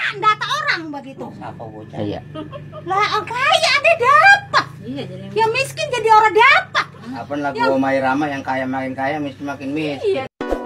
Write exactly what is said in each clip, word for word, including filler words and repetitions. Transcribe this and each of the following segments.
data orang begitu. Siapa bocah? Iya. Lah orang kaya ada dapat. Iya, jadi Yang miskin jadi orang dapat. Apa lagu Omai Rama yang kaya makin kaya, miskin makin miskin. iya.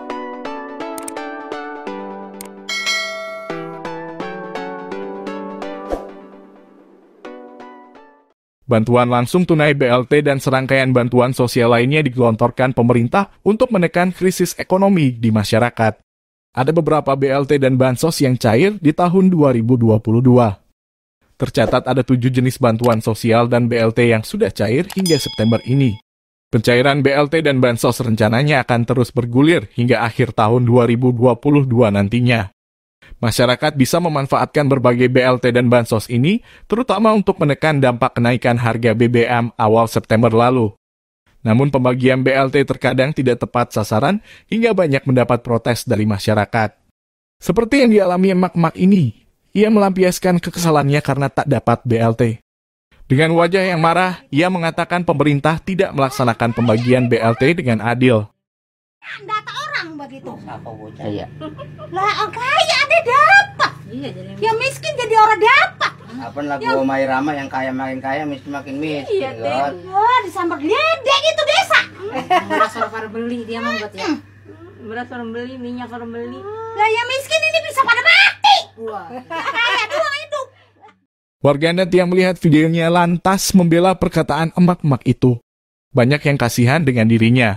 Bantuan langsung tunai B L T dan serangkaian bantuan sosial lainnya digelontorkan pemerintah untuk menekan krisis ekonomi di masyarakat. Ada beberapa B L T dan bansos yang cair di tahun dua ribu dua puluh dua. Tercatat ada tujuh jenis bantuan sosial dan B L T yang sudah cair hingga September ini. Pencairan B L T dan bansos rencananya akan terus bergulir hingga akhir tahun dua ribu dua puluh dua nantinya. Masyarakat bisa memanfaatkan berbagai B L T dan bansos ini, terutama untuk menekan dampak kenaikan harga B B M awal September lalu. Namun pembagian B L T terkadang tidak tepat sasaran hingga banyak mendapat protes dari masyarakat. Seperti yang dialami emak-emak ini, ia melampiaskan kekesalannya karena tak dapat B L T. Dengan wajah yang marah, ia mengatakan pemerintah tidak melaksanakan pembagian B L T dengan adil. Data orang begitu. Siapa bocah? Iya. Lah orang kaya ada dapat. Iya, jadi Yang miskin jadi orang dapat. Apa lagu Omai Rama yang kaya makin kaya, miskin makin miskin. Iya, God. Wah, disambar ledek itu desa. beras orang beli dia mau buat ya. Beras orang beli, minyak orang beli. Lah yang miskin ini bisa pada mati. Wah. Kaya doang hidup. Warganet yang melihat videonya lantas membela perkataan emak-emak itu. Banyak yang kasihan dengan dirinya.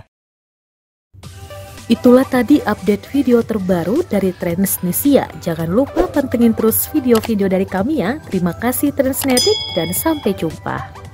Itulah tadi update video terbaru dari Transnesia. Jangan lupa pantengin terus video-video dari kami ya. Terima kasih Transnetic dan sampai jumpa.